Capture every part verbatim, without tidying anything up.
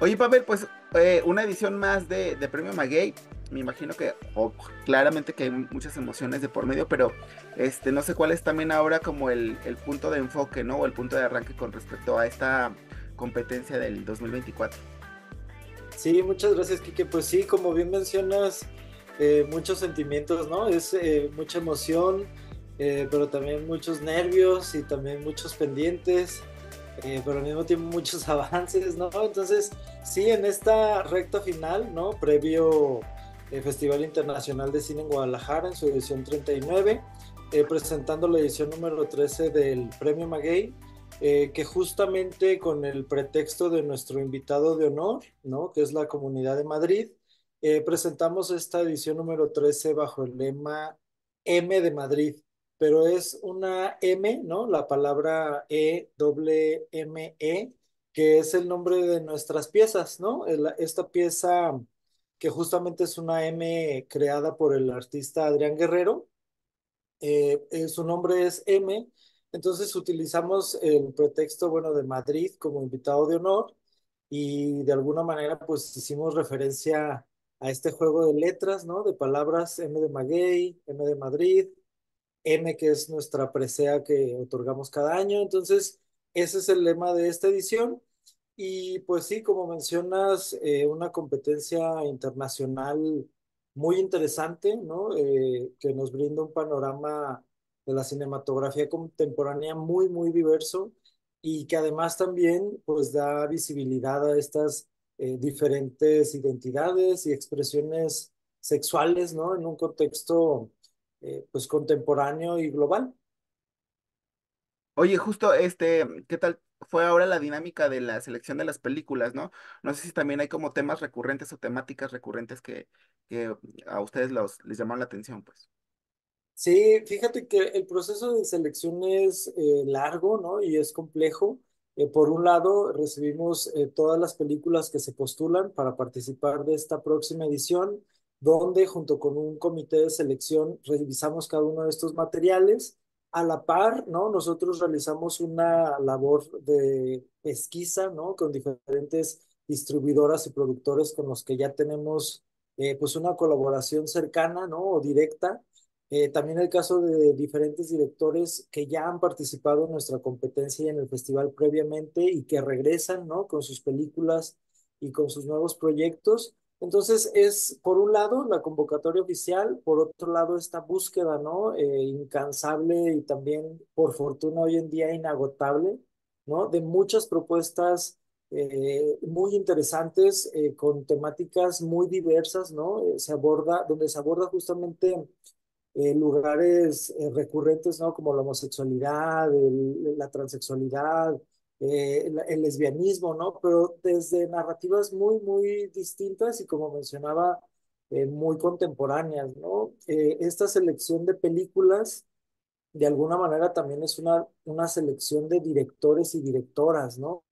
Oye, Pavel, pues eh, una edición más de, de Premio Maguey. Me imagino que, o claramente que hay muchas emociones de por medio, pero este, no sé cuál es también ahora como el, el punto de enfoque, ¿no? O el punto de arranque con respecto a esta competencia del dos mil veinticuatro. Sí, muchas gracias, Kike. Pues sí, como bien mencionas, eh, muchos sentimientos, ¿no? Es eh, mucha emoción, eh, pero también muchos nervios y también muchos pendientes, eh, pero al mismo tiempo muchos avances, ¿no? Entonces, sí, en esta recta final, ¿no? Previo eh, Festival Internacional de Cine en Guadalajara, en su edición treinta y nueve, eh, presentando la edición número trece del Premio Maguey, eh, que justamente con el pretexto de nuestro invitado de honor, ¿no? Que es la Comunidad de Madrid, eh, presentamos esta edición número trece bajo el lema M de Madrid, pero es una M, ¿no? La palabra E, doble M, E, que es el nombre de nuestras piezas, ¿no? El- esta pieza que justamente es una M creada por el artista Adrián Guerrero, eh, eh, su nombre es M, entonces utilizamos el pretexto, bueno, de Madrid como invitado de honor y de alguna manera pues hicimos referencia a este juego de letras, ¿no? De palabras M de Maguey, M de Madrid, M que es nuestra presea que otorgamos cada año, entonces ese es el lema de esta edición. Y pues sí, como mencionas, eh, una competencia internacional muy interesante, ¿no? Eh, que nos brinda un panorama de la cinematografía contemporánea muy, muy diverso y que además también pues da visibilidad a estas eh, diferentes identidades y expresiones sexuales, ¿no? En un contexto eh, pues contemporáneo y global. Oye, justo este, ¿qué tal fue ahora la dinámica de la selección de las películas, ¿no? No sé si también hay como temas recurrentes o temáticas recurrentes que, que a ustedes los, les llamaron la atención, pues. Sí, fíjate que el proceso de selección es eh, largo, ¿no? Y es complejo. Eh, por un lado, recibimos eh, todas las películas que se postulan para participar de esta próxima edición, donde junto con un comité de selección revisamos cada uno de estos materiales. A la par, ¿no? Nosotros realizamos una labor de pesquisa, ¿no? Con diferentes distribuidoras y productores con los que ya tenemos eh, pues una colaboración cercana, ¿no? O directa. Eh, también el caso de diferentes directores que ya han participado en nuestra competencia y en el festival previamente y que regresan, ¿no? Con sus películas y con sus nuevos proyectos. Entonces es, por un lado, la convocatoria oficial, por otro lado, esta búsqueda, ¿no? Eh, incansable y también, por fortuna, hoy en día inagotable, ¿no? De muchas propuestas eh, muy interesantes, eh, con temáticas muy diversas, ¿no? Eh, se aborda, donde se aborda justamente eh, lugares eh, recurrentes, ¿no? Como la homosexualidad, el- la transexualidad, eh, el, el lesbianismo, ¿no? Pero desde narrativas muy, muy distintas y como mencionaba, eh, muy contemporáneas, ¿no? Eh, esta selección de películas, de alguna manera, también es una, una selección de directores y directoras, ¿no?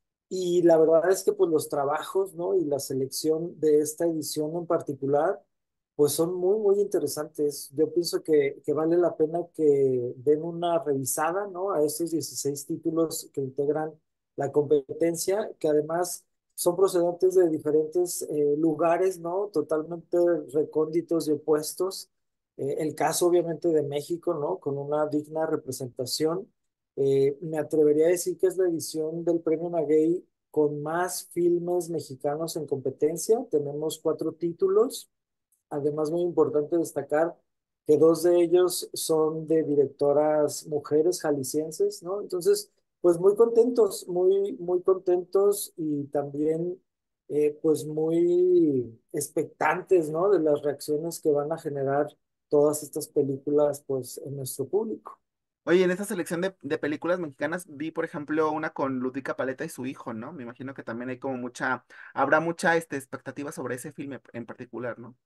Y la verdad es que pues los trabajos, ¿no? Y la selección de esta edición en particular, pues son muy, muy interesantes. Yo pienso que, que vale la pena que den una revisada, ¿no? A estos dieciséis títulos que integran la competencia, que además son procedentes de diferentes eh, lugares, ¿no? Totalmente recónditos y opuestos. Eh, el caso obviamente de México, ¿no? Con una digna representación. Eh, me atrevería a decir que es la edición del Premio Maguey con más filmes mexicanos en competencia. Tenemos cuatro títulos. Además, muy importante destacar que dos de ellos son de directoras mujeres jaliscienses, ¿no? Entonces, pues muy contentos, muy, muy contentos y también, eh, pues muy expectantes, ¿no? De las reacciones que van a generar todas estas películas, pues, en nuestro público. Oye, en esta selección de, de películas mexicanas vi, por ejemplo, una con Ludwika Paleta y su hijo, ¿no? Me imagino que también hay como mucha, habrá mucha este, expectativa sobre ese filme en particular, ¿no?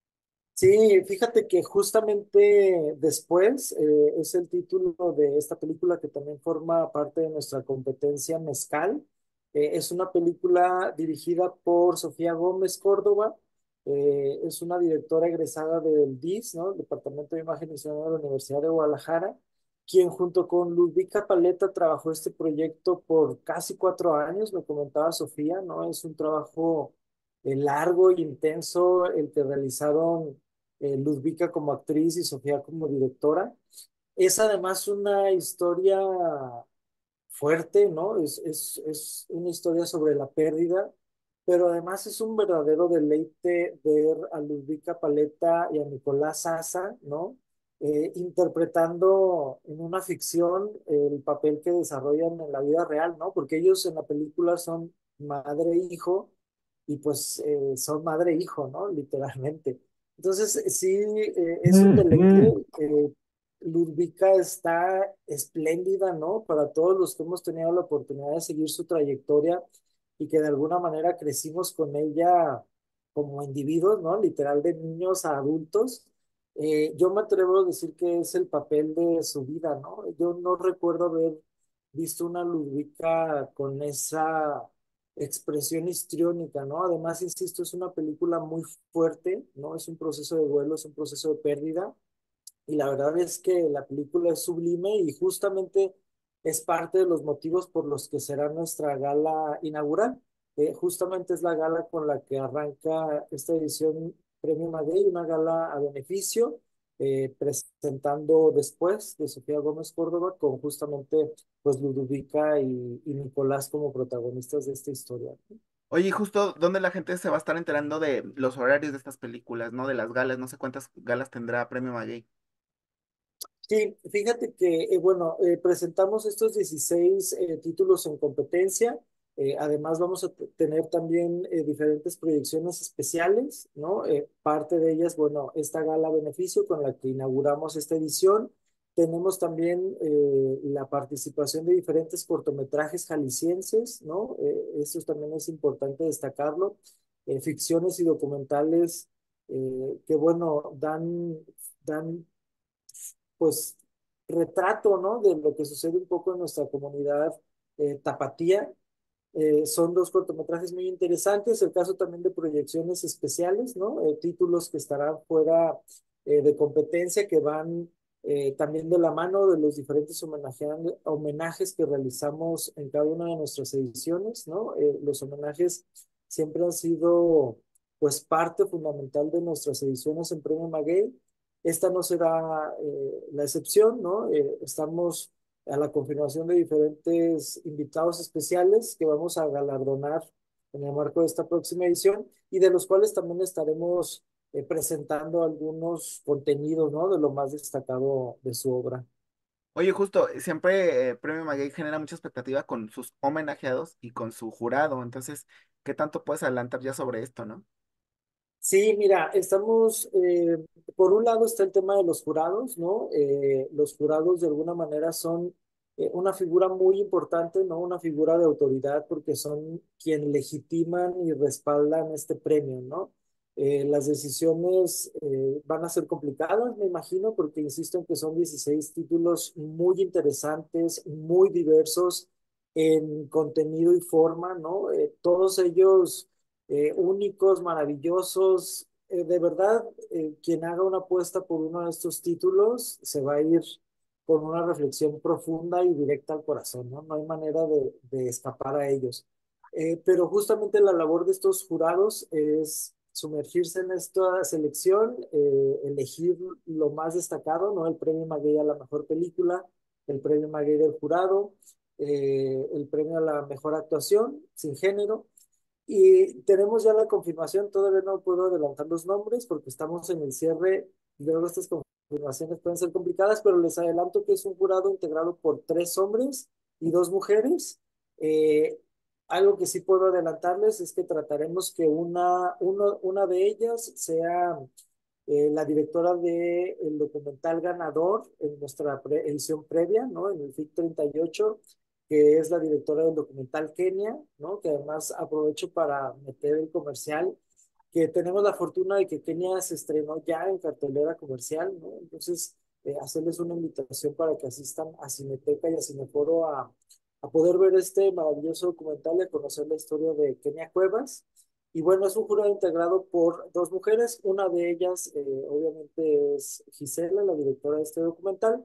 Sí, fíjate que justamente después eh, es el título de esta película que también forma parte de nuestra competencia Mezcal. Eh, es una película dirigida por Sofía Gómez Córdoba. Eh, es una directora egresada del D I S, ¿no? El Departamento de Imagen y Sonido de la Universidad de Guadalajara, quien junto con Ludvika Paleta trabajó este proyecto por casi cuatro años, me comentaba Sofía, ¿no? Es un trabajo eh, largo e intenso el que realizaron eh, Ludvika como actriz y Sofía como directora. Es además una historia fuerte, ¿no? Es, es, es una historia sobre la pérdida, pero además es un verdadero deleite ver a Ludvika Paleta y a Nicolás Sasa, ¿no? Eh, interpretando en una ficción el papel que desarrollan en la vida real, ¿no? Porque ellos en la película son madre e hijo y pues eh, son madre e hijo, ¿no? Literalmente. Entonces, sí, eh, es un deleite. eh, Ludvika está espléndida, ¿no? Para todos los que hemos tenido la oportunidad de seguir su trayectoria y que de alguna manera crecimos con ella como individuos, ¿no? Literal de niños a adultos. Eh, yo me atrevo a decir que es el papel de su vida, ¿no? Yo no recuerdo haber visto una Ludvika con esa expresión histriónica, ¿no? Además, insisto, es una película muy fuerte, ¿no? Es un proceso de duelo, es un proceso de pérdida y la verdad es que la película es sublime y justamente es parte de los motivos por los que será nuestra gala inaugural. Eh, justamente es la gala con la que arranca esta edición Premio Maguey, una gala a beneficio, eh, presentando después de Sofía Gómez Córdoba con justamente pues Ludovica y, y Nicolás como protagonistas de esta historia. Oye, y justo dónde la gente se va a estar enterando de los horarios de estas películas, ¿no? De las galas, no sé cuántas galas tendrá Premio Maguey. Sí, fíjate que, eh, bueno, eh, presentamos estos dieciséis eh, títulos en competencia. Eh, además, vamos a t- tener también eh, diferentes proyecciones especiales, ¿no? Eh, parte de ellas, bueno, esta gala beneficio con la que inauguramos esta edición. Tenemos también eh, la participación de diferentes cortometrajes jaliscienses, ¿no? Eh, eso también es importante destacarlo. Eh, ficciones y documentales eh, que, bueno, dan, dan pues retrato, ¿no? De lo que sucede un poco en nuestra comunidad eh, tapatía. Eh, son dos cortometrajes muy interesantes, el caso también de proyecciones especiales, ¿no? Eh, títulos que estarán fuera eh, de competencia, que van eh, también de la mano de los diferentes homenajean- homenajes que realizamos en cada una de nuestras ediciones, ¿no? Eh, los homenajes siempre han sido, pues, parte fundamental de nuestras ediciones en Premio Maguey. Esta no será eh, la excepción, ¿no? Eh, estamos a la confirmación de diferentes invitados especiales que vamos a galardonar en el marco de esta próxima edición y de los cuales también estaremos eh, presentando algunos contenidos, ¿no? De lo más destacado de su obra. Oye, justo, eh, siempre eh, Premio Maguey genera mucha expectativa con sus homenajeados y con su jurado, entonces, ¿qué tanto puedes adelantar ya sobre esto, no? Sí, mira, estamos, eh, por un lado está el tema de los jurados, ¿no? Eh, los jurados de alguna manera son eh, una figura muy importante, ¿no? Una figura de autoridad porque son quien legitiman y respaldan este premio, ¿no? Eh, las decisiones eh, van a ser complicadas, me imagino, porque insisto en que son dieciséis títulos muy interesantes, muy diversos en contenido y forma, ¿no? Eh, todos ellos eh, únicos, maravillosos. Eh, de verdad, eh, quien haga una apuesta por uno de estos títulos se va a ir con una reflexión profunda y directa al corazón, ¿no? No hay manera de, de escapar a ellos. Eh, pero justamente la labor de estos jurados es sumergirse en esta selección, eh, elegir lo más destacado, ¿no? El premio Maguey a la mejor película, el premio Maguey del jurado, eh, el premio a la mejor actuación sin género y tenemos ya la confirmación, todavía no puedo adelantar los nombres porque estamos en el cierre. Luego estas confirmaciones pueden ser complicadas, pero les adelanto que es un jurado integrado por tres hombres y dos mujeres. Eh, algo que sí puedo adelantarles es que trataremos que una, uno, una de ellas sea eh, la directora del documental ganador en nuestra pre edición previa, ¿no? En el F I C treinta y ocho, que es la directora del documental Kenia, ¿no? Que además aprovecho para meter el comercial, que tenemos la fortuna de que Kenia se estrenó ya en cartelera comercial, ¿no? Entonces, eh, hacerles una invitación para que asistan a Cineteca y a Cineforo a, a poder ver este maravilloso documental y a conocer la historia de Kenia Cuevas. Y bueno, es un jurado integrado por dos mujeres, una de ellas eh, obviamente es Gisela, la directora de este documental,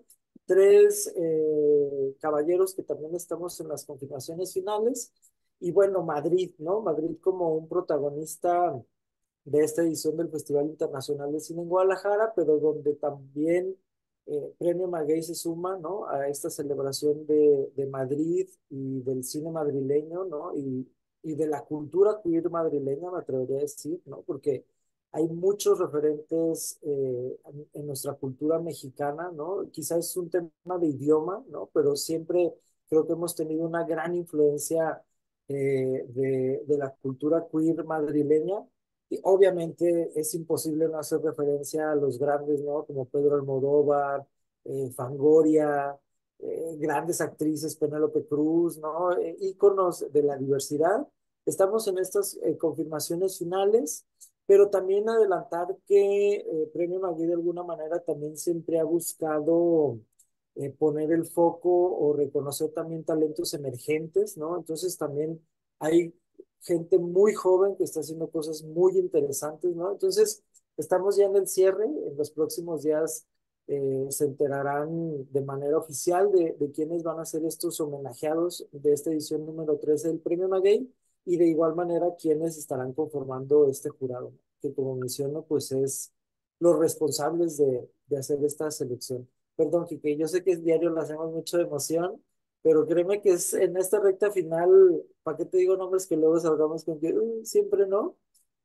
tres eh, caballeros que también estamos en las confirmaciones finales. Y bueno, Madrid, ¿no? Madrid como un protagonista de esta edición del Festival Internacional de Cine en Guadalajara, pero donde también eh, Premio Maguey se suma, ¿no? A esta celebración de, de Madrid y del cine madrileño, ¿no? Y, y de la cultura queer madrileña, me atrevería a decir, ¿no? Porque hay muchos referentes eh, en, en nuestra cultura mexicana, ¿no? Quizás es un tema de idioma, ¿no? Pero siempre creo que hemos tenido una gran influencia eh, de, de la cultura queer madrileña. Y obviamente es imposible no hacer referencia a los grandes, ¿no? Como Pedro Almodóvar, eh, Fangoria, eh, grandes actrices, Penélope Cruz, ¿no? Eh, íconos de la diversidad. Estamos en estas eh, confirmaciones finales, pero también adelantar que eh, Premio Magui de alguna manera también siempre ha buscado eh, poner el foco o reconocer también talentos emergentes, ¿no? Entonces también hay gente muy joven que está haciendo cosas muy interesantes, ¿no? Entonces, estamos ya en el cierre, en los próximos días eh, se enterarán de manera oficial de, de quiénes van a ser estos homenajeados de esta edición número trece del Premio Maguey y de igual manera quiénes estarán conformando este jurado, ¿no? Que como menciono, pues es los responsables de, de hacer esta selección. Perdón, Kike, yo sé que es diario, lo hacemos mucho de emoción, pero créeme que es en esta recta final, ¿para qué te digo nombres que luego salgamos con que "Uh, siempre no?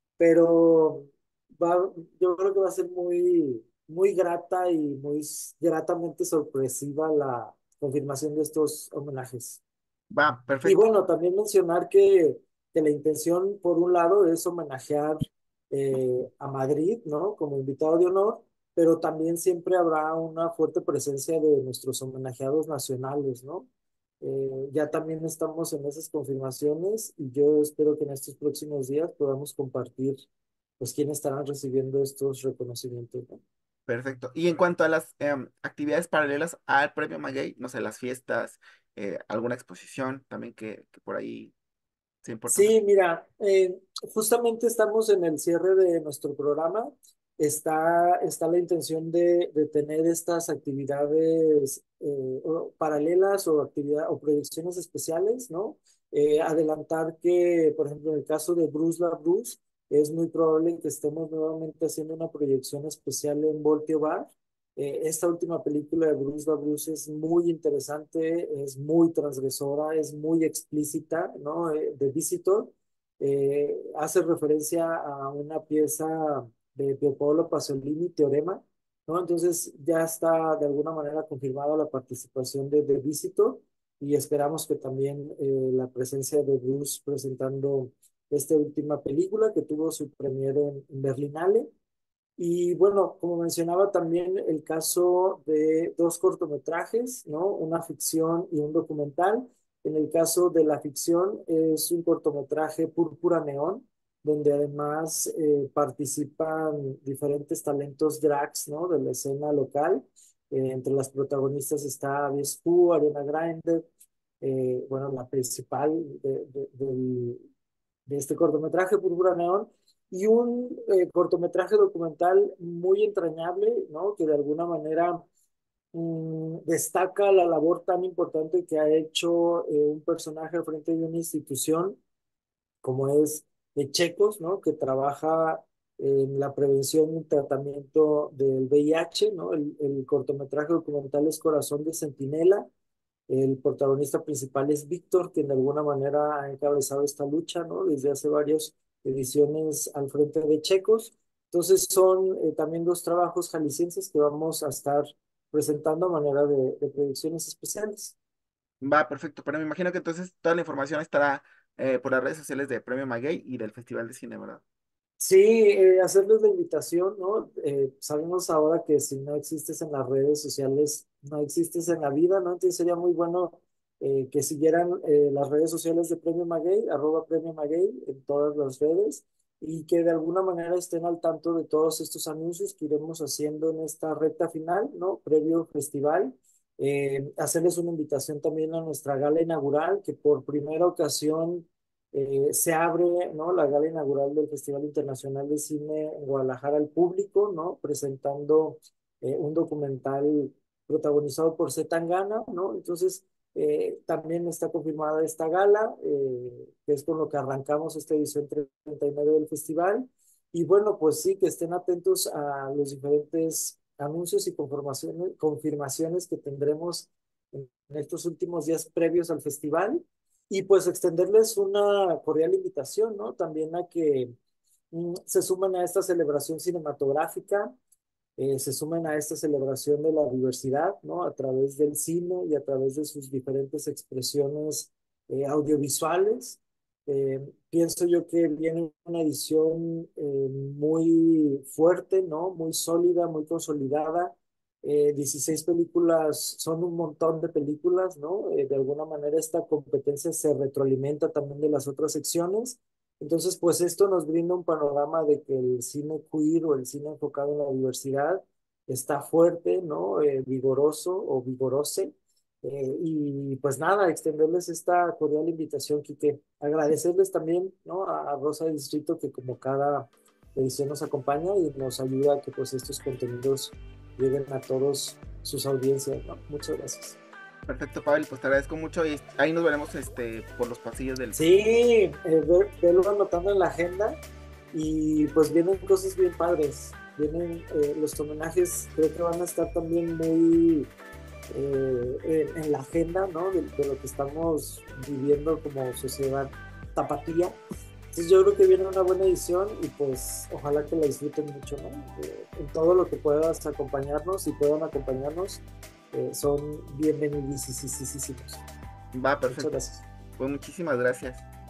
Pero va, yo creo que va a ser muy, muy grata y muy s- gratamente sorpresiva la confirmación de estos homenajes. Va, Y perfecto. bueno, también mencionar que, que la intención, por un lado, es homenajear eh, a Madrid, ¿no? Como invitado de honor, pero también siempre habrá una fuerte presencia de nuestros homenajeados nacionales, ¿no? Eh, ya también estamos en esas confirmaciones y yo espero que en estos próximos días podamos compartir, pues, quiénes estarán recibiendo estos reconocimientos, ¿no? Perfecto. Y en cuanto a las em, actividades paralelas al Premio Maguey, no sé, las fiestas, eh, alguna exposición también que, que por ahí sea importante. Sí, mira, eh, justamente estamos en el cierre de nuestro programa. Está, está la intención de, de tener estas actividades eh, o- paralelas o actividad, o proyecciones especiales, ¿no? Eh, adelantar que, por ejemplo, en el caso de Bruce la Bruce, es muy probable que estemos nuevamente haciendo una proyección especial en Voltio Bar. Eh, esta última película de Bruce la Bruce es muy interesante, es muy transgresora, es muy explícita, ¿no? Eh, The Visitor eh, hace referencia a una pieza de Pier Paolo Pasolini, Teorema, ¿no? Entonces ya está de alguna manera confirmada la participación de The Visitor y esperamos que también eh, la presencia de Bruce presentando esta última película que tuvo su premiere en, en Berlinale. Y bueno, como mencionaba también el caso de dos cortometrajes, ¿no? Una ficción y un documental. En el caso de la ficción es un cortometraje Púrpura Neón, donde además eh, participan diferentes talentos drags, ¿no? De la escena local. Eh, entre las protagonistas está Avies Pooh, Ariana Grande, eh, bueno, la principal de, de, del- de este cortometraje, Púrpura Neón, y un eh, cortometraje documental muy entrañable, ¿no? Que de alguna manera mm, destaca la labor tan importante que ha hecho eh, un personaje al frente de una institución como es de Checos, ¿no? Que trabaja en la prevención y tratamiento del V I H, ¿no? El, el cortometraje documental es Corazón de Centinela. El protagonista principal es Víctor, quien de alguna manera ha encabezado esta lucha, ¿no? Desde hace varias ediciones al frente de Checos. Entonces son eh, también dos trabajos jaliscienses que vamos a estar presentando a manera de, de proyecciones especiales. Va, perfecto. Pero me imagino que entonces toda la información estará eh, por las redes sociales de Premio Maguey y del Festival de Cine, ¿verdad? Sí, eh, hacerles la invitación, ¿no? Eh, sabemos ahora que si no existes en las redes sociales, no existes en la vida, ¿no? Entonces sería muy bueno eh, que siguieran eh, las redes sociales de Premio Maguey, arroba Premio Maguey en todas las redes, y que de alguna manera estén al tanto de todos estos anuncios que iremos haciendo en esta recta final, ¿no? Previo festival. Eh, hacerles una invitación también a nuestra gala inaugural, que por primera ocasión eh, se abre, ¿no? La gala inaugural del Festival Internacional de Cine en Guadalajara al público, ¿no? Presentando eh, un documental protagonizado por C. Tangana, ¿no? Entonces, eh, también está confirmada esta gala, eh, que es con lo que arrancamos esta edición treinta y nueve del festival. Y bueno, pues sí, que estén atentos a los diferentes anuncios y confirmaciones, confirmaciones que tendremos en estos últimos días previos al festival. Y pues extenderles una cordial invitación, ¿no? También a que mm, se sumen a esta celebración cinematográfica, eh, se sumen a esta celebración de la diversidad, ¿no? A través del cine y a través de sus diferentes expresiones eh, audiovisuales. Eh, pienso yo que viene una edición eh, muy fuerte, ¿no? Muy sólida, muy consolidada. Eh, dieciséis películas son un montón de películas, ¿no? Eh, de alguna manera esta competencia se retroalimenta también de las otras secciones. Entonces, pues esto nos brinda un panorama de que el cine queer o el cine enfocado en la diversidad está fuerte, ¿no? Eh, vigoroso o vigorose. Eh, y pues nada, extenderles esta cordial invitación, Quique. Agradecerles también, ¿no? A, a Rosa de Distrito que como cada edición nos acompaña y nos ayuda a que pues estos contenidos lleguen a todos sus audiencias, ¿no? Muchas gracias. Perfecto, Pavel, pues te agradezco mucho y ahí nos veremos este, por los pasillos del Sí, festival. eh, ve- velo anotando en la agenda y pues vienen cosas bien padres. Vienen eh, los homenajes, creo que van a estar también muy eh, en, en la agenda, ¿no? De, de lo que estamos viviendo como sociedad tapatía. Entonces yo creo que viene una buena edición y pues ojalá que la disfruten mucho, ¿no? Eh, en todo lo que puedas acompañarnos y puedan acompañarnos, eh, son bienvenidísimos. Va, Muchas perfecto. gracias. Pues muchísimas gracias.